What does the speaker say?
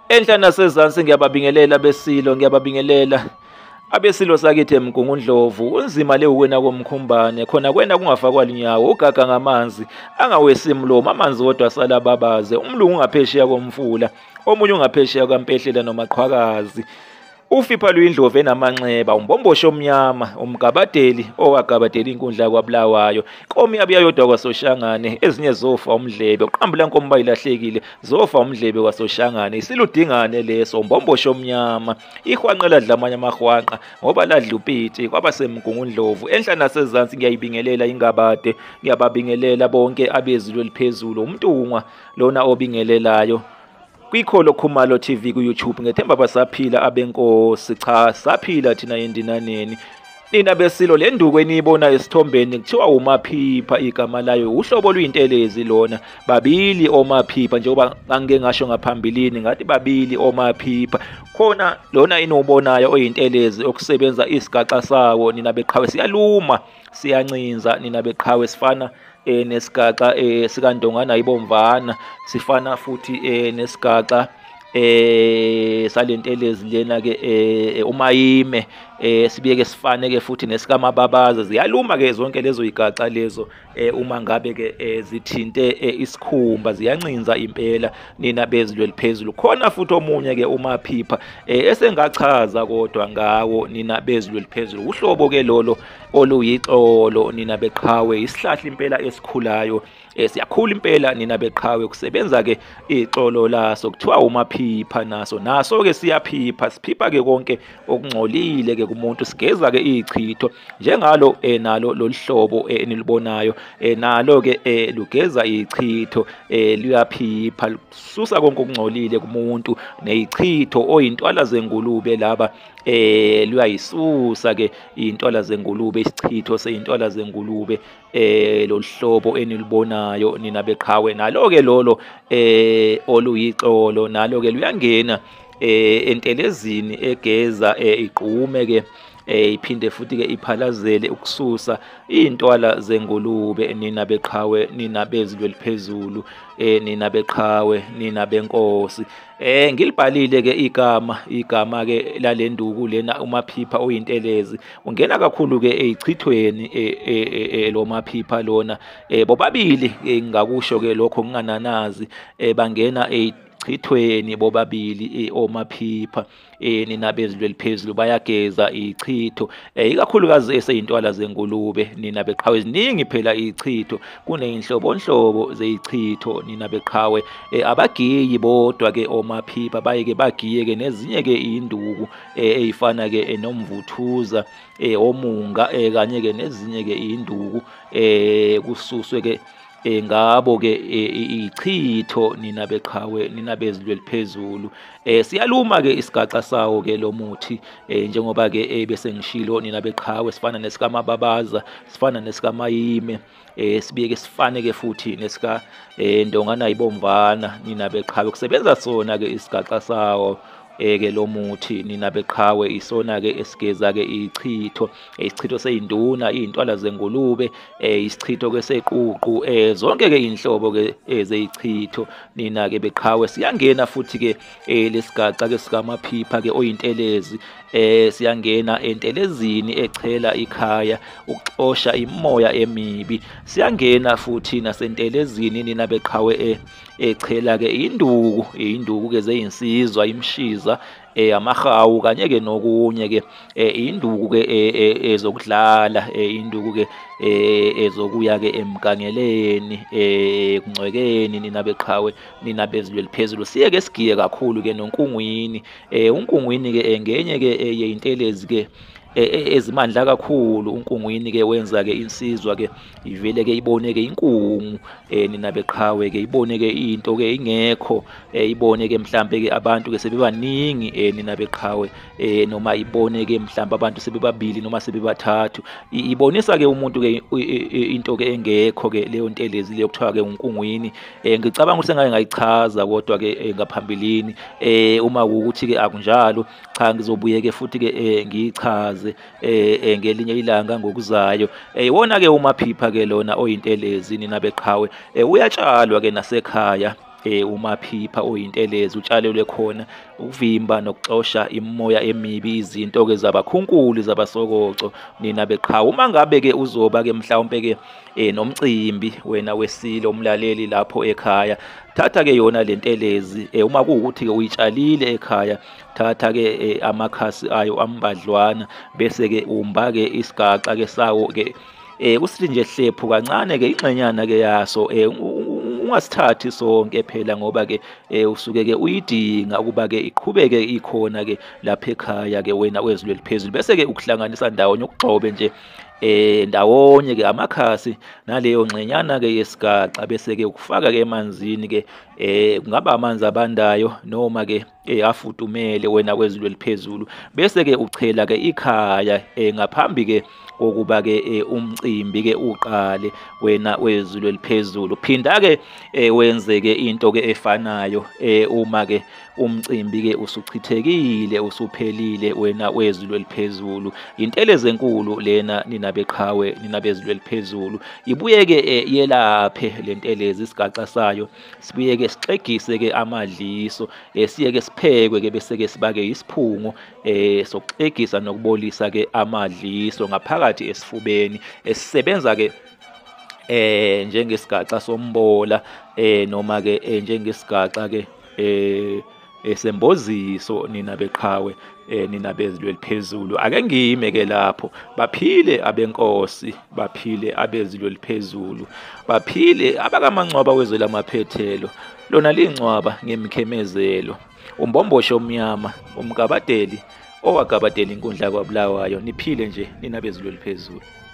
Enhla nasezansi ngiyababingelela besilo, ngiyababingelela abesilo sakithi eMgungundlovu. Unzima le ukwena komkhumbane, khona kwena kungafakwa linyawo, ugaga ngamanzi angawesi mlomo, amanzi wodwa asala babaze, umlungu ungaphesheya komfula, omunye ungaphesheya kaMpehlela noMaqhwakazi. Ufipha luyindlovu enamanxeba, umbombosho omnyama, umgabadeli owagabadela inkundla kwaBulawayo. Inkomo yabuya yodwa kwaSoshangane, ezinye zofa umdlebe, uqambula nkomo bayilahlekile, zofa umdlebe kwaSoshangane. Isiludingane leso, umbombosho omnyama, ihwanqela dlamanye amahwanqa, ngoba ladla upiti kwaba seMgungundlovu. Enhla nasezansi ngiyayibingelela ingabade, ngiyababingelela bonke abezulu eliphezulu, umntungwa lona obingelelayo. Kholo Khumalo TV ku-YouTube, ngethemba basaphila abenkosi. Cha, saphila thina endinaneni. Nina besilo, le nduku eniyibona esithombeni kuthiwa UMaphipha, igama layo uhlobo luyintelezi lona. Babili oMaphipha, njengoba angike ngasho ngaphambilini ngathi babili oMaphipha. Khona lona eniwubonayo oyintelezi okusebenza isigaxa sawo, nina beqhawe siyaluma, siyancinza, nina beqhawe sifana nesigaxa sikandongana ibomvana, sifana futhi nesigaxa salentelezi lena ke umayime, sibiyeke sifane ke futhi nesikamababaza. Ziyaluma ke zonke lezo igaxa lezo uma ngabe ke zithinte isikhumba, ziyancinza impela nina bezulu eliphezulu. Khona futhi omunye ke uMaphipha esengachaza kodwa ngawo, nina bezulu eliphezulu. Uhlobo ke lolo oluyixolo, nina beqhawe, isihlahla impela esikhulayo, siyakhula impela nina beqhawe, kusebenza ke ixolo laso kuthiwa uMaphipha. Naso ke siyaphipha, siphipha ke konke okungcolile ke kumuntu, sigeza ke ichitho njengalo nalo lolhlobo enilibonayo, nalo ke lugeza ichitho, luyaphipha, susa konke okungcolile kumuntu neyichitho. Oyintwala zengulube laba luyayisusa ke intwala zengulube, isichitho seyintwala zengulube, lolhlobo enilibonayo nina beqhawe. Nalo ke lolo oluyixolo, nalo ke luyangena entelezini egeza igqume ke, iphinde futhi ke iphalazele ukususa intwala zengulube. Nina beqhawe, nina bezulu eliphezulu, nina beqhawe, nina benkosi. Ngilibhalile ke igama ke lalenduku lena uMaphipha oyintelezi. Ungena kakhulu ke eyichithweni lo Maphipha lona, bobabili ngakusho ke lokho ngingananazi, bangena chithweni bobabili oMaphipha, nina bezulu eliphezulu, bayageza ichitho, ikakhulukazi eseyintwala zengulube. Nina beqhawe, ziningi phela ichitho, kuneyinhlobonhlobo zeyichitho, nina beqhawe. Abagiyi bodwa ke oMaphipha, bayeke bagiye ke nezinye ke induku eyifana ke nomvuthuza, omunga, kanye ke nezinye ke induku, kususwe ke ngabo ke ichitho, nina beqhawe, nina bezulu eliphezulu. Siyaluma ke isigaxa sawo ke lo muthi, njengoba ke bese ngishilo, nina beqhawe, sifana nesikamababaza, sifana nesikamayime, sibiyeke sifane ke futhi nesika ndongana ibomvana. Nina beqhawe, kusebenza sona ke isigaxa sawo ke lo muthi, nina beqhawe, isona ke esigeza ke ichitho, isichitho seyinduna, iy'ntwala zengulube, isichitho ke seququ, zonke ke inhlobo ke zeyichitho. Nina ke beqhawe, siyangena futhi ke lesigaxa ke sikaMaphipha ke oyintelezi, siyangena entelezini echela ikhaya ukuxosha imimoya emibi. Siyangena futhi nasentelezini, nina beqhawe, echela ke induku ke zeyinsizwa, imshiza, amahawu, kanye ke nokunye ke induku ke ezokudlala, induku ke ezokuya ke emgangeleni, kungcwekeni. Nina beqhawe, nina bezulu eliphezulu, siye ke sigiye kakhulu ke nonkungwini. Unkungwini ke ngenye ke yeyintelezi ke ezimandla kakhulu. Unkungwini ke wenza ke insizwa ke ivele ke ibone ke inkungu, nina beqhawe ke ibone ke into ke ingekho, ibone ke mhlambe ke abantu ke sebebaningi, nina beqhawe, noma ibone ke mhlambe abantu sebebabili noma sebebathathu. Ibonisa ke umuntu ke into ke engekho ke leyo ntelezi leyo kuthiwa ke unkungwini. Ngicabanga ukuthi sengake ngayichaza kodwa ke ngaphambilini, uma ukuthi ke akunjalo, cha, ngizobuye ke futhi ke ngiyichaze ngelinye ilanga ngokuzayo. Wona ke uMaphipha ke lona oyintelezi, nina beqhawe, uyatshalwa ke nasekhaya. UMaphipha oyintelezi utshalelwe khona ukuvimba nokuxosha imimoya emibi, izinto-ke zabakhunkuli zabasokoco nina beqhawe. Uma ngabe-ke uzoba-ke mhlawumpe-ke nomcimbi wena wesilo umlaleli lapho ekhaya, thatha-ke yona le ntelezi uma kuwukuthi-ke uyitshalile ekhaya, thatha-ke amakhasi ayo ambadlwana, bese-ke umba-ke isigaxa-ke sawo-ke usithi nje hlephu kancane-ke ingxenyana-ke yaso ungasithathi sonke phela ngoba-ke usuke-ke uyidinga ukuba-ke iqhubeke ikhona-ke lapha ekhaya-ke wena wezulu eliphezulu, bese-ke ukuhlanganisa ndawonye ukugxobe nje ndawonye-ke amakhasi naleyo ngxenyana-ke yesigaxa, bese-ke ukufaka-ke emanzini-ke kungaba amanzi abandayo noma-ke afudumele wena wezulu eliphezulu, bese-ke uchela-ke ikhaya ngaphambi-ke kokuba-ke umcimbi-ke uqale wena wezulu eliphezulu. Phinda-ke wenze-ke into-ke efanayo uma-ke umcimbi-ke usuchithekile usuphelile wena wezulu eliphezulu. Intelezi enkulu lena nina beqhawe, nina bezulu eliphezulu. Ibuye-ke yelaphe le ntelezi isigaxa sayo, sibuye-ke sixegise-ke amadliso, siye-ke siphekwe-ke bese-ke siba-ke isiphungo sokuxegisa nokubolisa-ke amadliso ngaphakathi esifubeni, esisebenza-ke njengesigaxa sombola noma-ke njengesigaxa-ke esemboziso nina beqhawe, nina bezulu eliphezulu. Ake ngime-ke lapho. Baphile abenkosi, baphile abezulu eliphezulu, baphile abakaMancwaba wezwe lamaphethelo, lona lincwaba ngemkhemezelo, umbombosho omnyama, umgabadeli owagabadela inkundla kwaBulawayo. Niphile nje nina bezulu eliphezulu.